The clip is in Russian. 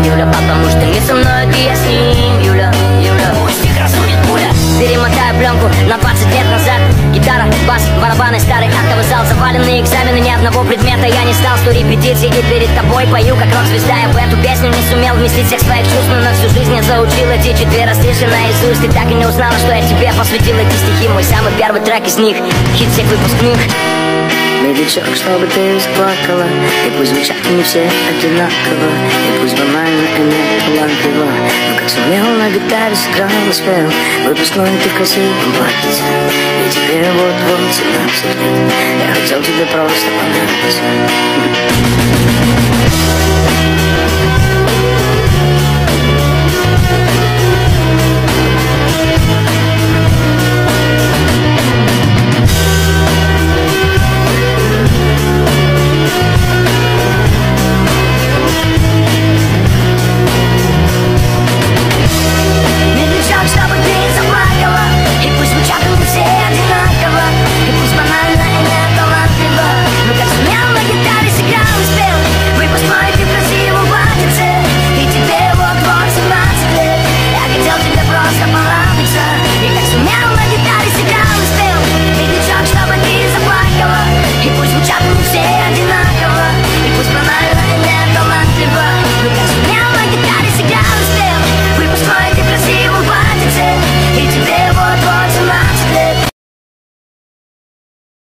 Юля, потому что не со мной, ты я с ним. Юля, Юля, пусть их разрулит пуля. Перемотаю пленку на 20 лет назад. Гитара, бас, барабаны, старый актовый зал. Заваленные экзамены, ни одного предмета я не стал. 100 репетиций и перед тобой пою, как рок-звезда. Я в эту песню не сумел вместить всех своих чувств, но на всю жизнь я заучил эти 4 стиши наизусть. Ты так и не узнала, что я тебе посвятил эти стихи. Мой самый первый трек из них, хит всех выпускных. Медичок, чтобы ты заплакала, и пусть звучат не все одинаково, и пусть банально и не талантливо, но как сумел на гитаре сыграл и спел. Выпускной ты в красивом платьице, и тебе вот-вот 17 лет. Я хотел тебе просто понравиться.